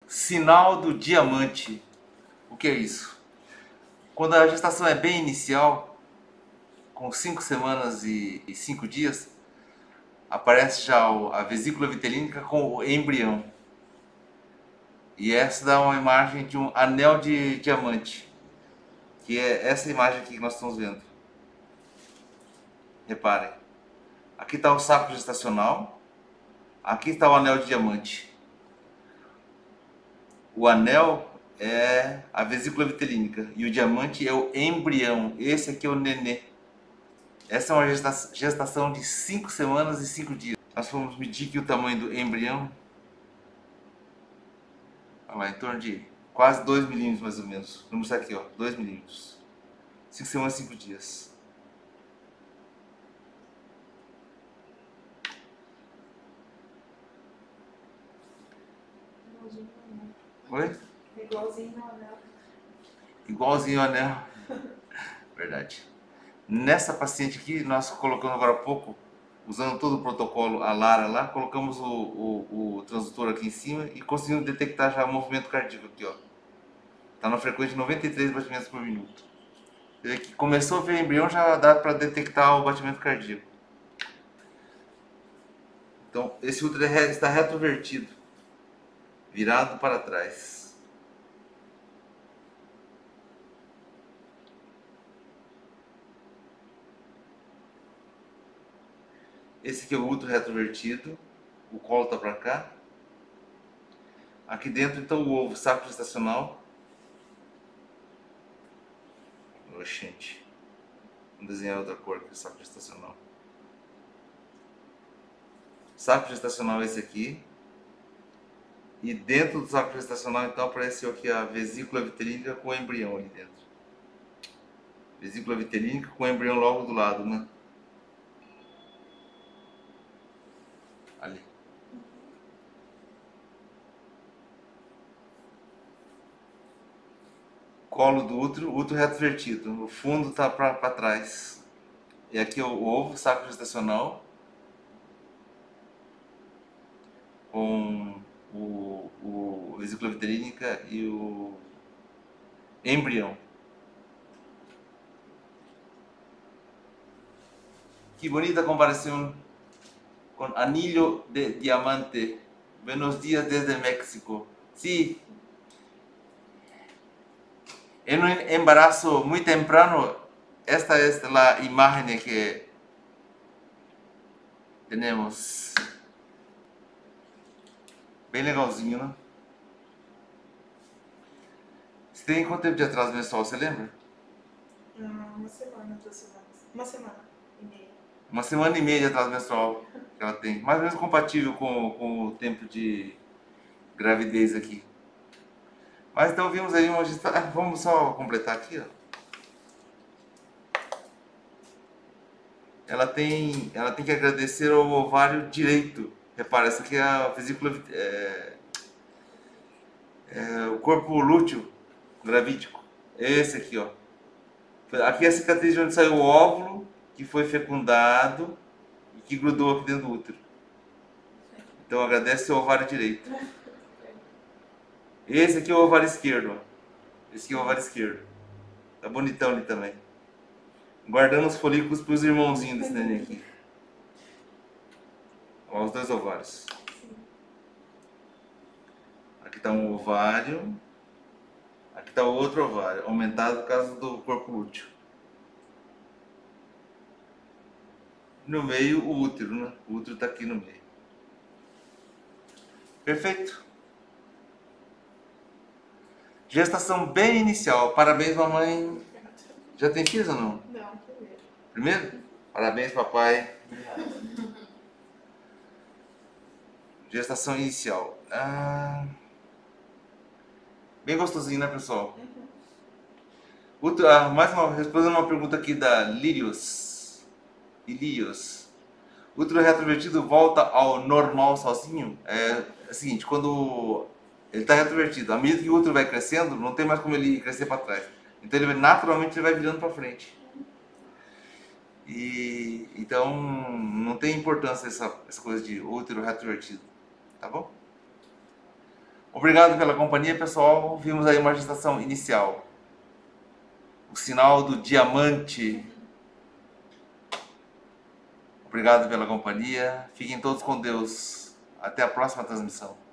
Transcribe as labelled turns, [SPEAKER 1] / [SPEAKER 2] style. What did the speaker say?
[SPEAKER 1] Sinal do diamante. O que é isso? Quando a gestação é bem inicial, com 5 semanas e 5 dias, aparece já a vesícula vitelínica com o embrião. E essa dá uma imagem de um anel de diamante, que é essa imagem aqui que nós estamos vendo. Reparem, aqui está o saco gestacional, aqui está o anel de diamante. O anel é a vesícula vitelínica e o diamante é o embrião. Esse aqui é o nenê. Essa é uma gestação de 5 semanas e 5 dias. Nós vamos medir aqui o tamanho do embrião. Olha lá, em torno de quase 2 milímetros mais ou menos. Vamos mostrar aqui, ó, 2 milímetros. 5 semanas e 5 dias. Oi?
[SPEAKER 2] Igualzinho ao anel.
[SPEAKER 1] Igualzinho ao anel. Verdade. Nessa paciente aqui, nós colocamos agora há pouco, usando todo o protocolo, a Lara lá, colocamos o transdutor aqui em cima e conseguimos detectar já o movimento cardíaco aqui, ó. Está na frequência de 93 batimentos por minuto. Que começou a ver embrião, já dá para detectar o batimento cardíaco. Então, esse útero está retrovertido, virado para trás. Esse aqui é o útero retrovertido, o colo está para cá. Aqui dentro, então, o ovo, saco gestacional. Oxente. Vamos desenhar outra cor aqui, o saco gestacional. Saco gestacional é esse aqui. E dentro do saco gestacional, então, apareceu aqui a vesícula vitelínica com o embrião ali dentro. Vesícula vitelínica com o embrião logo do lado, né? Ali. Colo do útero, útero retrovertido. O fundo está para trás. E aqui é o ovo, saco gestacional. Com o vesícula vitelínica e o embrião. Que bonita comparação com anillo de diamante. Buenos días desde México. Sí. En un embarazo muy temprano, esta es la imagen que tenemos. Bem legalzinho, né? Você tem quanto tempo de atraso menstrual, você lembra?
[SPEAKER 2] Uma semana, 2 semanas. Uma semana e meia.
[SPEAKER 1] Uma semana e meia de atraso menstrual que ela tem. Mais ou menos compatível com o tempo de gravidez aqui. Mas então vimos aí uma gestação. Vamos só completar aqui, ó. Ela tem que agradecer ao ovário direito. Repara, essa aqui é a vesícula, o corpo lúteo gravídico. Esse aqui, ó. Aqui é a cicatriz de onde saiu o óvulo, que foi fecundado e que grudou aqui dentro do útero. Então agradece ao ovário direito. Esse aqui é o ovário esquerdo, ó. Esse aqui é o ovário esquerdo. Tá bonitão ali também. Guardando os folículos para os irmãozinhos desse neném aqui. Ó, os 2 ovários. Aqui está um ovário. Aqui está o outro ovário, aumentado por causa do corpo lúteo. No meio, o útero, né? O útero está aqui no meio. Perfeito. Gestação bem inicial. Parabéns, mamãe. Já tem filhos ou não?
[SPEAKER 2] Não, primeiro.
[SPEAKER 1] Primeiro? Parabéns, papai. Gestação inicial. Bem gostosinho, né, pessoal? Mais uma, respondendo uma pergunta aqui da Lírios. Útero retrovertido volta ao normal sozinho? É o seguinte, quando ele está retrovertido, à medida que o útero vai crescendo, não tem mais como ele crescer para trás. Então ele naturalmente vai virando para frente. E então não tem importância essa coisa de útero retrovertido, tá bom? Obrigado pela companhia, pessoal. Vimos aí uma gestação inicial. O sinal do diamante. Obrigado pela companhia. Fiquem todos com Deus. Até a próxima transmissão.